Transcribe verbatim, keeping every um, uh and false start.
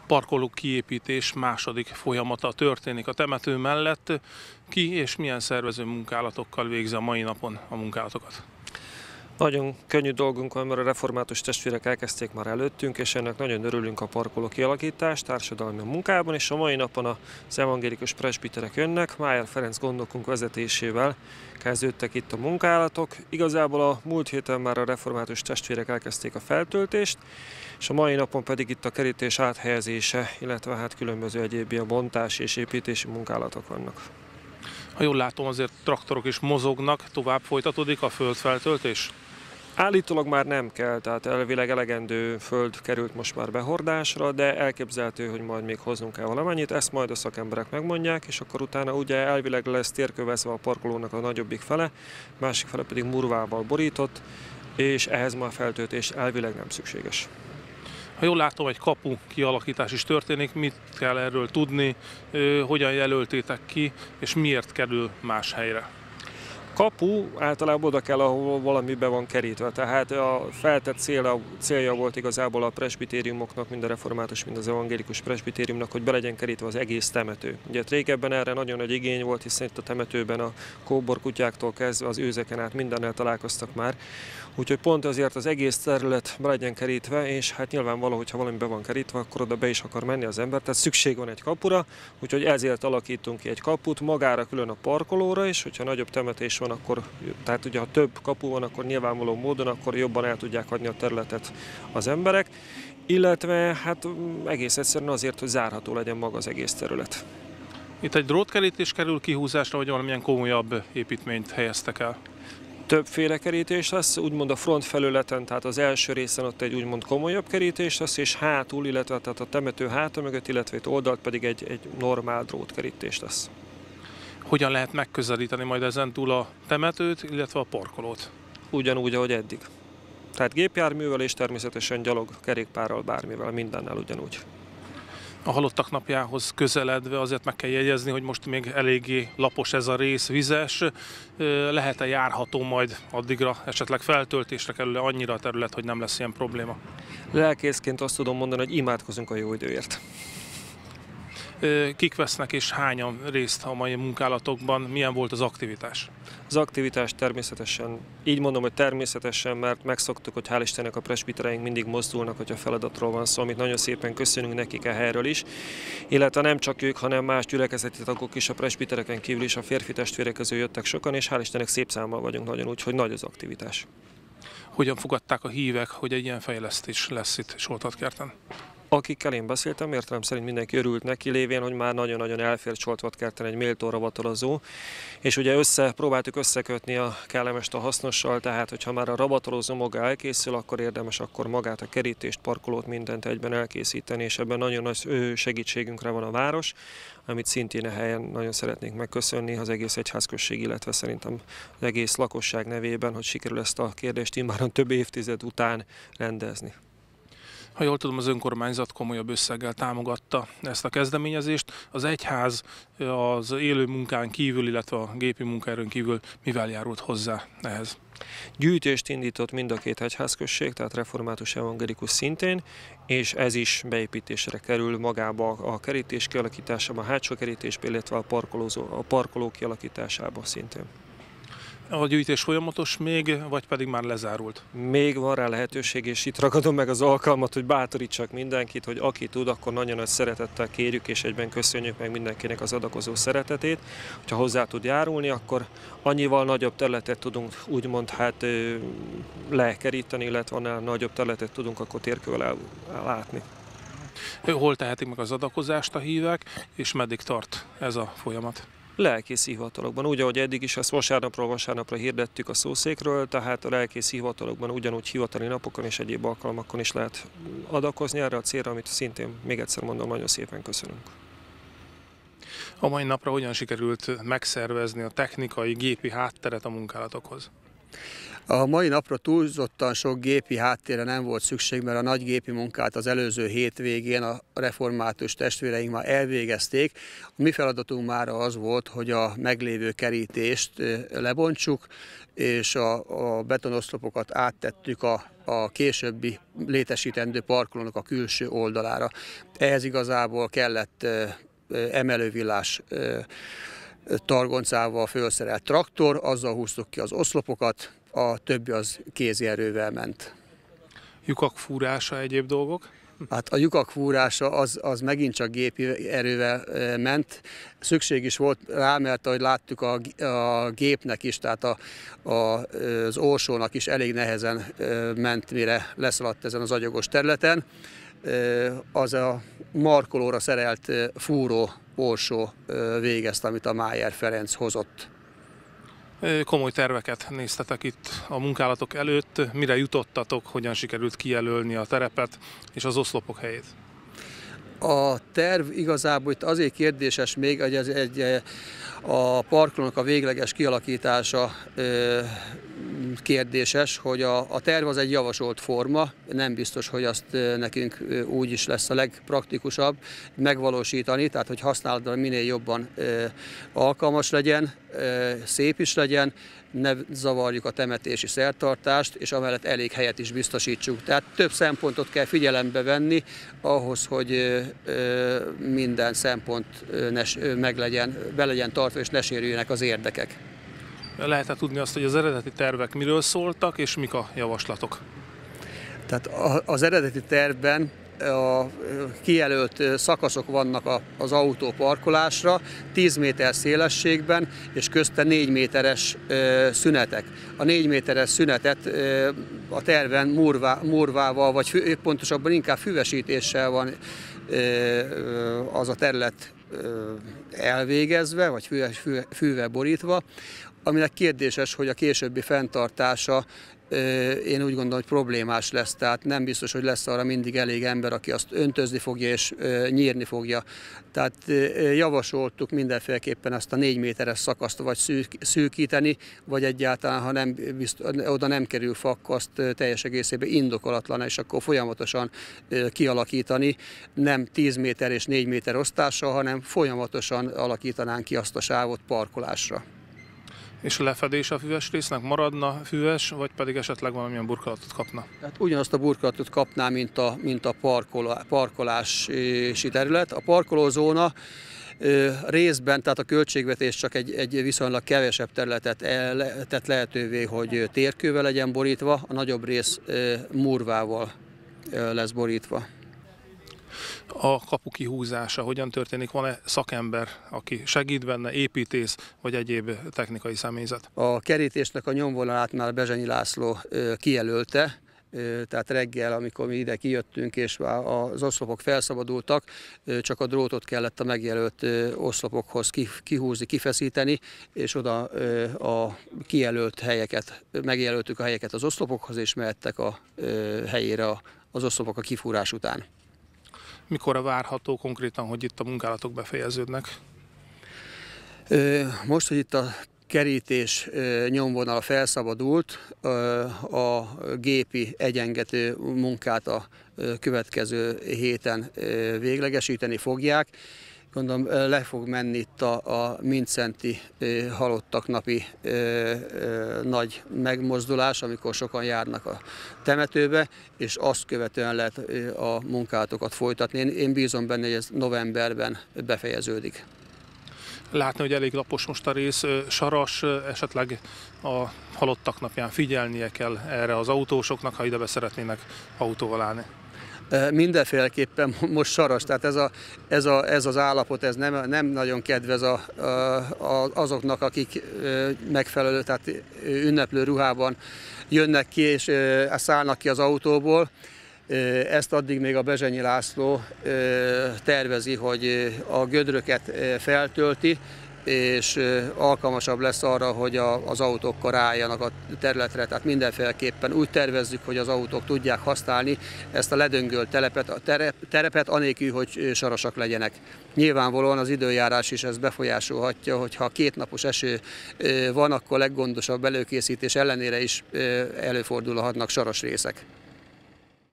parkoló kiépítés második folyamata történik a temető mellett. Ki és milyen szervező munkálatokkal végzi a mai napon a munkálatokat? Nagyon könnyű dolgunk van, mert a református testvérek elkezdték már előttünk, és ennek nagyon örülünk a parkoló kialakítás társadalmi munkában, és a mai napon az evangélikus presbiterek jönnek, Májer Ferenc gondnokunk vezetésével kezdődtek itt a munkálatok. Igazából a múlt héten már a református testvérek elkezdték a feltöltést, és a mai napon pedig itt a kerítés áthelyezése, illetve hát különböző egyéb ilyen bontás és építési munkálatok vannak. Ha jól látom, azért traktorok is mozognak, tovább folytatódik a földfeltöltés? Állítólag már nem kell, tehát elvileg elegendő föld került most már behordásra, de elképzelhető, hogy majd még hoznunk kell valamennyit, ezt majd a szakemberek megmondják, és akkor utána ugye elvileg lesz térkövezve a parkolónak a nagyobbik fele, másik fele pedig murvával borított, és ehhez már feltöltés elvileg nem szükséges. Ha jól látom, egy kapu kialakítás is történik, mit kell erről tudni, hogyan jelöltétek ki, és miért kerül más helyre? Kapu általában oda kell, ahol valami be van kerítve, tehát a feltett célja, célja volt igazából a presbitériumoknak, mind a református, mind az evangélikus presbitériumnak, hogy be legyen kerítve az egész temető. Ugye régebben erre nagyon nagy igény volt, hiszen itt a temetőben a kóborkutyáktól kezdve az őzeken át mindennel találkoztak már. Úgyhogy pont azért az egész terület be legyen kerítve, és hát nyilvánvaló, hogyha valami be van kerítve, akkor oda be is akar menni az ember, tehát szükség van egy kapura, úgyhogy ezért alakítunk ki egy kaput, magára külön a parkolóra is, hogyha nagyobb temetés van, akkor, tehát ugye ha több kapu van, akkor nyilvánvaló módon akkor jobban el tudják adni a területet az emberek, illetve hát egész egyszerűen azért, hogy zárható legyen maga az egész terület. Itt egy drótkerítés kerül kihúzásra, vagy valamilyen komolyabb építményt helyeztek el? Többféle kerítés lesz, úgymond a front felületen, tehát az első részen ott egy úgymond komolyabb kerítés lesz, és hátul, illetve tehát a temető háta mögött, illetve itt oldalt pedig egy, egy normál drótkerítés lesz. Hogyan lehet megközelíteni majd ezentúl a temetőt, illetve a parkolót? Ugyanúgy, ahogy eddig. Tehát gépjárművel és természetesen gyalog, kerékpárral, bármivel, mindennel ugyanúgy. A halottak napjához közeledve azért meg kell jegyezni, hogy most még eléggé lapos ez a rész, vizes. Lehet-e járható majd addigra, esetleg feltöltésre kerül annyira a terület, hogy nem lesz ilyen probléma? Lelkészként azt tudom mondani, hogy imádkozunk a jó időért. Kik vesznek és hányan részt a mai munkálatokban? Milyen volt az aktivitás? Az aktivitás természetesen, így mondom, hogy természetesen, mert megszoktuk, hogy hál' Istennek a presbitereink mindig mozdulnak, hogy a feladatról van szó, amit nagyon szépen köszönünk nekik a helyről is. Illetve nem csak ők, hanem más gyülekezeti tagok is, a presbitereken kívül is a férfi testvérek közül jöttek sokan, és hál' Istennek szép számmal vagyunk nagyon, úgyhogy nagy az aktivitás. Hogyan fogadták a hívek, hogy egy ilyen fejlesztés lesz itt Soltvatkerten? Akikkel én beszéltem, értelem szerint mindenki örült neki, lévén, hogy már nagyon-nagyon elfér Soltvatkerten egy méltó ravatalozó, és ugye össze, próbáltuk összekötni a kellemest a hasznossal, tehát hogyha már a ravatalozó maga elkészül, akkor érdemes akkor magát a kerítést, parkolót, mindent egyben elkészíteni, és ebben nagyon nagy segítségünkre van a város, amit szintén a helyen nagyon szeretnénk megköszönni az egész egyházközség, illetve szerintem az egész lakosság nevében, hogy sikerül ezt a kérdést immáron több évtized után rendezni. Ha jól tudom, az önkormányzat komolyabb összeggel támogatta ezt a kezdeményezést. Az egyház az élő munkán kívül, illetve a gépi munkaerőn kívül mivel járult hozzá ehhez? Gyűjtést indított mind a két egyházközség, tehát református evangélikus szintén, és ez is beépítésre kerül magába a kerítés kialakításába, a hátsó kerítésbe, illetve a, parkolózó, a parkoló kialakításába szintén. A gyűjtés folyamatos még, vagy pedig már lezárult? Még van rá lehetőség, és itt ragadom meg az alkalmat, hogy bátorítsak mindenkit, hogy aki tud, akkor nagyon nagy szeretettel kérjük, és egyben köszönjük meg mindenkinek az adakozó szeretetét. Hogyha hozzá tud járulni, akkor annyival nagyobb területet tudunk úgymond hát lekeríteni, illetve annál nagyobb területet tudunk akkor térkővel ellátni. Hol tehetik meg az adakozást a hívek, és meddig tart ez a folyamat? Lelkész hivatalokban, úgy, ahogy eddig is ezt vasárnapról vasárnapra hirdettük a szószékről, tehát a lelkész hivatalokban ugyanúgy hivatali napokon és egyéb alkalmakon is lehet adakozni erre a célra, amit szintén, még egyszer mondom, nagyon szépen köszönünk. A mai napra hogyan sikerült megszervezni a technikai, gépi hátteret a munkálatokhoz? A mai napra túlzottan sok gépi háttérre nem volt szükség, mert a nagy gépi munkát az előző hétvégén a református testvéreink már elvégezték. A mi feladatunk már az volt, hogy a meglévő kerítést lebontsuk, és a, a betonoszlopokat áttettük a, a későbbi létesítendő parkolónak a külső oldalára. Ehhez igazából kellett emelővillás targoncával felszerelt traktor, azzal húztuk ki az oszlopokat, a többi az kézi erővel ment. Lyukak fúrása, egyéb dolgok? Hát a lyukak fúrása az, az megint csak gépi erővel ment. Szükség is volt rá, mert ahogy láttuk a, a gépnek is, tehát a, a, az orsónak is elég nehezen ment, mire leszaladt ezen az agyagos területen. Az a markolóra szerelt fúró orsó végezte, amit a Májer Ferenc hozott. Komoly terveket néztetek itt a munkálatok előtt. Mire jutottatok, hogyan sikerült kijelölni a terepet és az oszlopok helyét? A terv igazából itt azért kérdéses még, hogy ez egy, a parkolónak a végleges kialakítása kérdéses, hogy a, a terv az egy javasolt forma, nem biztos, hogy azt nekünk úgy is lesz a legpraktikusabb megvalósítani, tehát hogy használatra minél jobban alkalmas legyen, szép is legyen, ne zavarjuk a temetési szertartást, és amellett elég helyet is biztosítsuk. Tehát több szempontot kell figyelembe venni ahhoz, hogy minden szempont meg legyen, be legyen tartva, és ne sérüljenek az érdekek. Lehet-e tudni azt, hogy az eredeti tervek miről szóltak, és mik a javaslatok? Tehát az eredeti tervben a kijelölt szakaszok vannak az autó parkolásra, tíz méter szélességben, és közte négy méteres szünetek. A négy méteres szünetet a terven murvá, murvával, vagy pontosabban inkább füvesítéssel van az a terület elvégezve, vagy fűvel borítva, aminek kérdéses, hogy a későbbi fenntartása, én úgy gondolom, hogy problémás lesz, tehát nem biztos, hogy lesz arra mindig elég ember, aki azt öntözni fogja és nyírni fogja. Tehát javasoltuk mindenféleképpen ezt a négy méteres szakaszt vagy szűkíteni, vagy egyáltalán, ha nem, oda nem kerül fa, azt teljes egészében indokolatlan, és akkor folyamatosan kialakítani, nem tíz méter és négy méter osztással, hanem folyamatosan alakítanánk ki azt a sávot parkolásra. És a lefedés a füves résznek maradna füves, vagy pedig esetleg valamilyen burkolatot kapna? Tehát ugyanazt a burkolatot kapná, mint a, mint a parkolá, parkolási terület. A parkolózóna részben, tehát a költségvetés csak egy, egy viszonylag kevesebb területet tett lehetővé, hogy térkővel legyen borítva, a nagyobb rész murvával lesz borítva. A kapu kihúzása hogyan történik? Van-e szakember, aki segít benne, építész vagy egyéb technikai személyzet? A kerítésnek a nyomvonalát már Bezsenyi László kijelölte, tehát reggel, amikor mi ide kijöttünk és az oszlopok felszabadultak, csak a drótot kellett a megjelölt oszlopokhoz kihúzni, kifeszíteni, és oda a kijelölt helyeket, megjelöltük a helyeket az oszlopokhoz, és mehettek a helyére az oszlopok a kifúrás után. Mikorra várható konkrétan, hogy itt a munkálatok befejeződnek? Most, hogy itt a kerítés nyomvonal felszabadult, a gépi egyengető munkát a következő héten véglegesíteni fogják. Gondolom, le fog menni itt a, a Mindszenti halottak napi ö, ö, nagy megmozdulás, amikor sokan járnak a temetőbe, és azt követően lehet a munkálatokat folytatni. Én, én bízom benne, hogy ez novemberben befejeződik. Látni, hogy elég lapos most a rész, saras, esetleg a halottak napján figyelnie kell erre az autósoknak, ha ide be szeretnének autóval állni. Mindenféleképpen most saras, tehát ez, a, ez, a, ez az állapot ez nem, nem nagyon kedvez a, a, azoknak, akik megfelelő, tehát ünneplő ruhában jönnek ki és szállnak ki az autóból. Ezt addig még a Bezsenyi László tervezi, hogy a gödröket feltölti, és alkalmasabb lesz arra, hogy az autókkal ráálljanak a területre. Tehát mindenféleképpen úgy tervezzük, hogy az autók tudják használni ezt a ledöngölt telepet, a terep, terepet, anélkül, hogy sarosak legyenek. Nyilvánvalóan az időjárás is ezt befolyásolhatja, hogyha kétnapos eső van, akkor leggondosabb előkészítés ellenére is előfordulhatnak saros részek.